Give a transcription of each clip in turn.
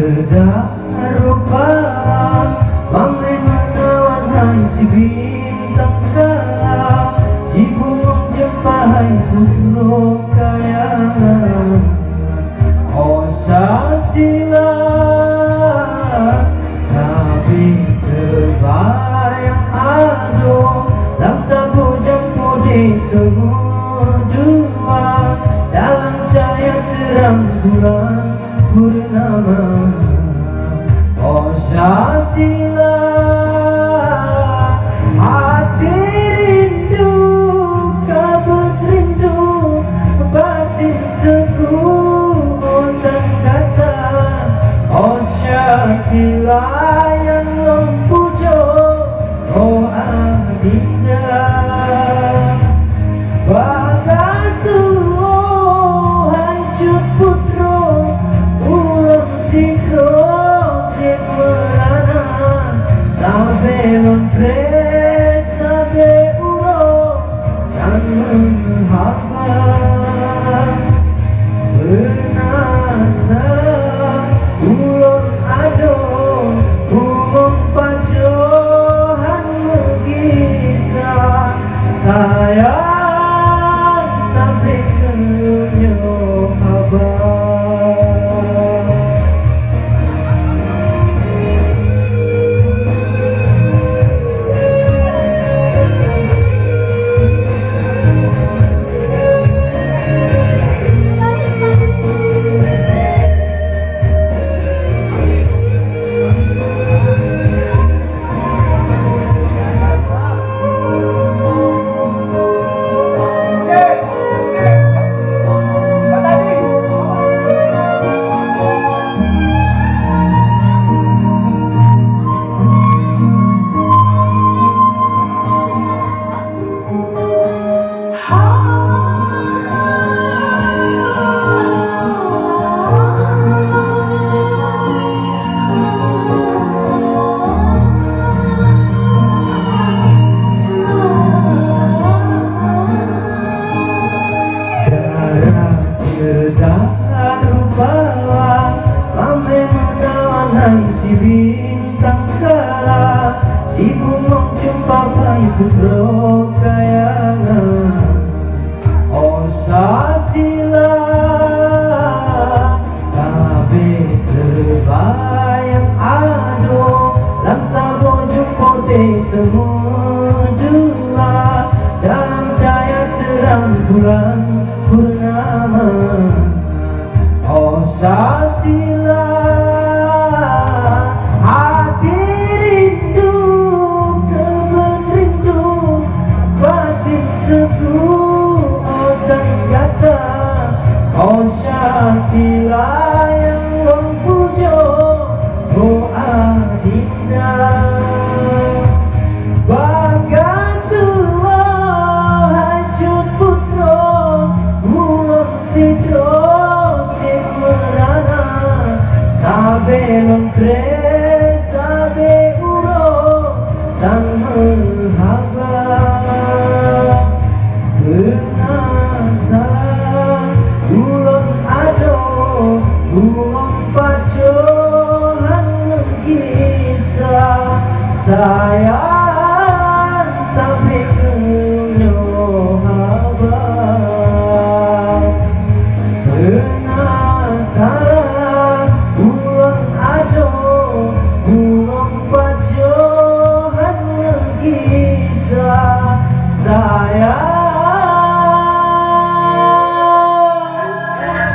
Jedah rupa mamai menawan hai si bintang kala, si bunga jempai putro kayangan. Oh satila sabi terbayang ado, lam sabu jampu di temu dua, dalam cahaya terang bulan purnama. Oh satila hati rindu, kabut rindu, batin sekuat dan kata. Oh satila yang lempujo, oh adinda bagai tuo hancur putro ulang sikro sik merana sabe lontre sabe uro dan menghapa benasa ulon ado umum pajohan megisa sayang tapi kenyo abang. Jedah rupa mamai menawan hai si bintang kala, si bunga jumpa pai putro kayangan. Oh satila sabe terbayang ado, lam sabo jumpa de temu dua, dalam cahaya terang bulan purnama. Oh satila hati rindu, kabut rindu, batin sekuat dan kata. Oh satila yang lempujo, oh adinda bagai tua hancur putro ulung sidro sik merana sabe lontre sabe uro dan merhaba benasa ulun ado ulun pajohan megisa sayang tapi kenyo haba benasa ulun ado ulun pajohan megisa sayang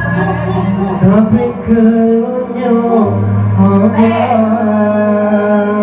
tapi kenyo haba.